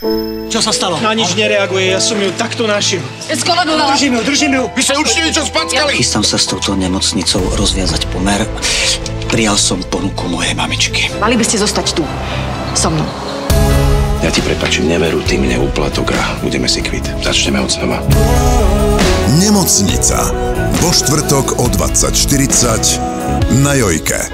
Čo sa stalo? Na nič nereaguje, ja som ju takto našiel. Skolabovala. Držím ju. Vy ste určite niečo spackali? Chystám sa s touto nemocnicou rozviazať pomer. Prijal som ponuku mojej mamičky. Mali by ste zostať tu, so mnou. Ja ti prepáčim neveru, ty mne úplatok a budeme si kvit. Začneme od znova. Nemocnica. Vo štvrtok o 20:40 na Jojke.